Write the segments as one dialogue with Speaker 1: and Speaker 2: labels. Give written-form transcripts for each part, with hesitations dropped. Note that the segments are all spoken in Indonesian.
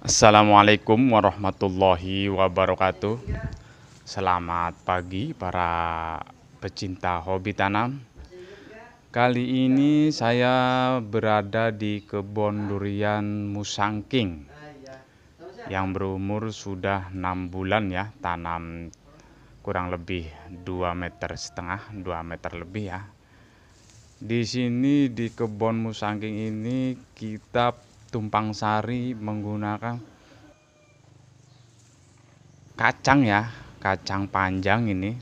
Speaker 1: Assalamualaikum warahmatullahi wabarakatuh. Selamat pagi para pecinta hobi tanam. Kali ini saya berada di kebun durian Musangking yang berumur sudah 6 bulan ya, tanam kurang lebih 2,5 meter, 2 meter lebih ya. Di sini di kebun Musangking ini kita tumpang sari menggunakan kacang ya, kacang panjang ini.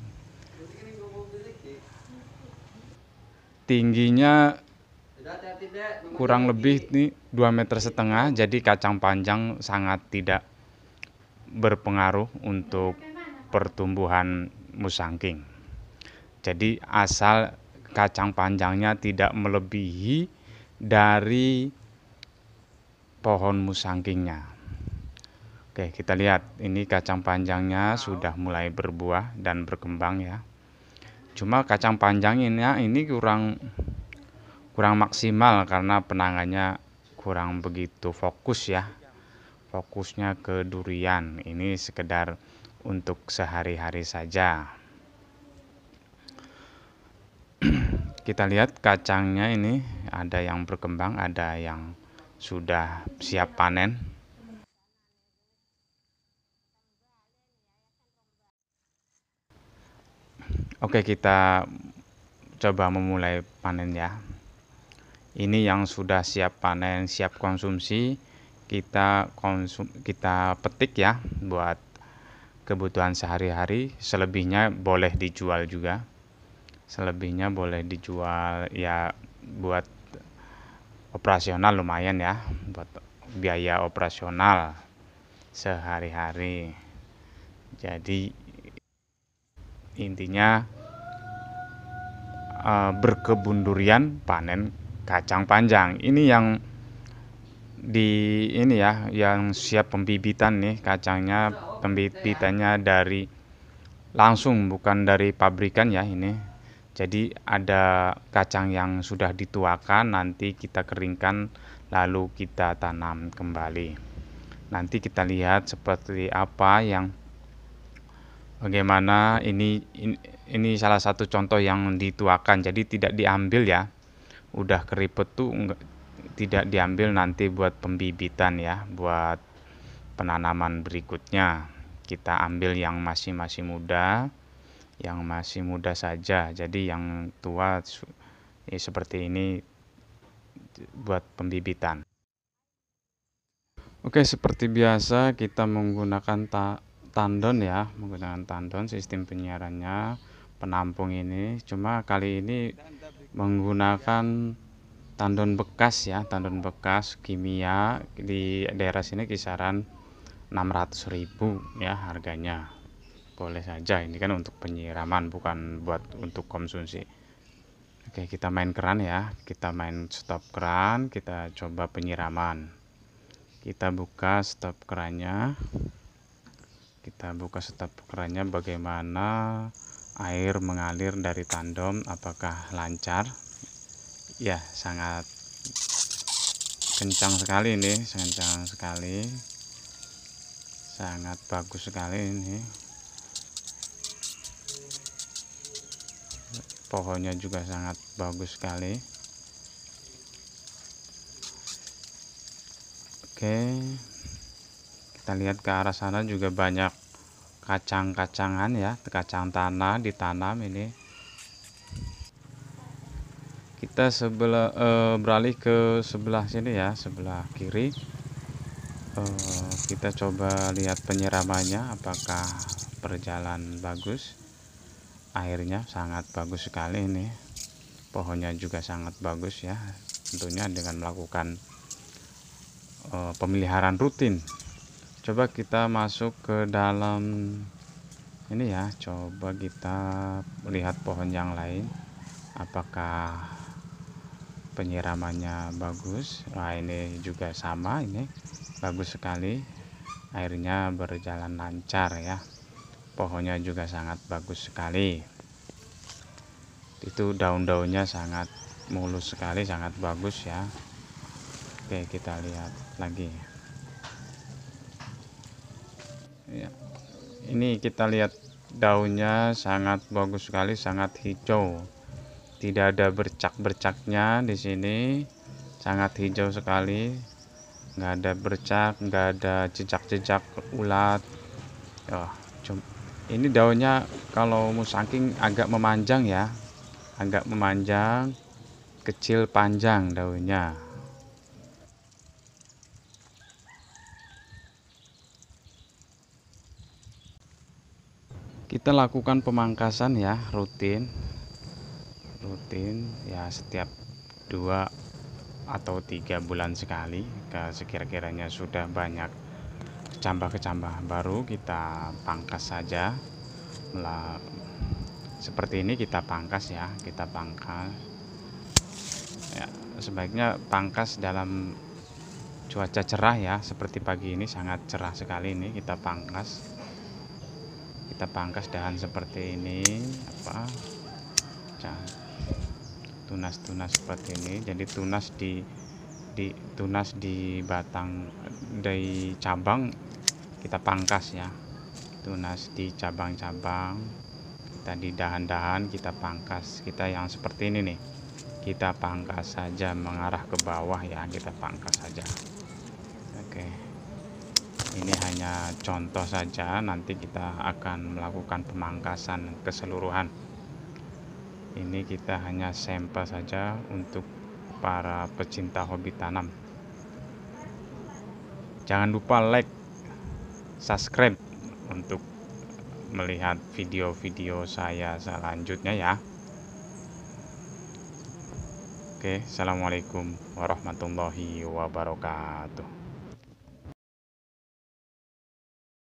Speaker 1: Tingginya kurang lebih nih 2,5 meter, jadi kacang panjang sangat tidak berpengaruh untuk pertumbuhan musangking. Jadi asal kacang panjangnya tidak melebihi dari pohon musangkingnya. Oke, kita lihat ini kacang panjangnya sudah mulai berbuah dan berkembang ya. Cuma kacang panjang ini kurang maksimal karena penangannya kurang begitu fokus ya. Fokusnya ke durian. Ini sekedar untuk sehari-hari saja. Kita lihat kacangnya ini ada yang berkembang, ada yang sudah siap panen. Oke, kita coba memulai panen ya. Ini yang sudah siap panen, siap konsumsi, kita petik ya buat kebutuhan sehari-hari. Selebihnya boleh dijual juga. Selebihnya boleh dijual ya, buat operasional lumayan ya, buat biaya operasional sehari-hari. Jadi intinya berkebun durian panen kacang panjang. Ini yang yang siap pembibitan nih kacangnya. Pembibitannya dari langsung, bukan dari pabrikan ya ini. Jadi ada kacang yang sudah dituakan, nanti kita keringkan lalu kita tanam kembali. Nanti kita lihat seperti apa bagaimana ini salah satu contoh yang dituakan, jadi tidak diambil ya, udah keriput tuh tidak diambil, nanti buat pembibitan ya, buat penanaman berikutnya. Kita ambil yang masih muda saja, jadi yang tua seperti ini buat pembibitan. Oke, seperti biasa kita menggunakan tandon ya, menggunakan tandon sistem penyiarannya, penampung ini. Cuma kali ini menggunakan tandon bekas ya, tandon bekas kimia. Di daerah sini kisaran 600.000 ya harganya. Boleh saja, ini kan untuk penyiraman, bukan buat untuk konsumsi. Oke, kita main keran ya, kita main stop keran, kita coba penyiraman. Kita buka stop kerannya. Bagaimana air mengalir dari tandon, apakah lancar? Ya, sangat kencang sekali ini, sangat bagus sekali ini. Pohonnya juga sangat bagus sekali. Oke, kita lihat ke arah sana juga banyak kacang-kacangan ya, kacang tanah ditanam ini. Kita beralih ke sebelah sini ya, sebelah kiri. Kita coba lihat penyiramannya, apakah berjalan bagus. Airnya sangat bagus sekali ini. Pohonnya juga sangat bagus ya, tentunya dengan melakukan pemeliharaan rutin. Coba kita masuk ke dalam ini ya, coba kita melihat pohon yang lain, apakah penyiramannya bagus. Nah, ini juga sama, ini bagus sekali, airnya berjalan lancar ya, pohonnya juga sangat bagus sekali. Itu daun-daunnya sangat mulus sekali, sangat bagus ya. Oke, kita lihat lagi. Ini kita lihat daunnya sangat bagus sekali, sangat hijau, tidak ada bercak-bercaknya di sini, sangat hijau sekali, nggak ada bercak, nggak ada jejak-jejak ulat. Oh, ini daunnya kalau musangking agak memanjang ya, agak memanjang, kecil panjang daunnya. Kita lakukan pemangkasan ya, rutin ya, setiap 2 atau 3 bulan sekali. Sekira-kiranya sudah banyak kecambah-kecambah baru kita pangkas saja. Seperti ini kita pangkas ya, kita pangkas ya, sebaiknya pangkas dalam cuaca cerah ya, seperti pagi ini sangat cerah sekali. Ini kita pangkas dahan seperti ini, tunas-tunas seperti ini. Jadi tunas di batang, dari cabang kita pangkas ya, tunas di cabang-cabang, kita di dahan-dahan kita pangkas. Kita yang seperti ini nih, kita pangkas saja mengarah ke bawah ya, kita pangkas saja. Oke, ini hanya contoh saja, nanti kita akan melakukan pemangkasan keseluruhan. Ini kita hanya sampel saja untuk para pecinta hobi tanam. Jangan lupa like, subscribe untuk melihat video-video saya selanjutnya ya. Oke, assalamualaikum warahmatullahi wabarakatuh.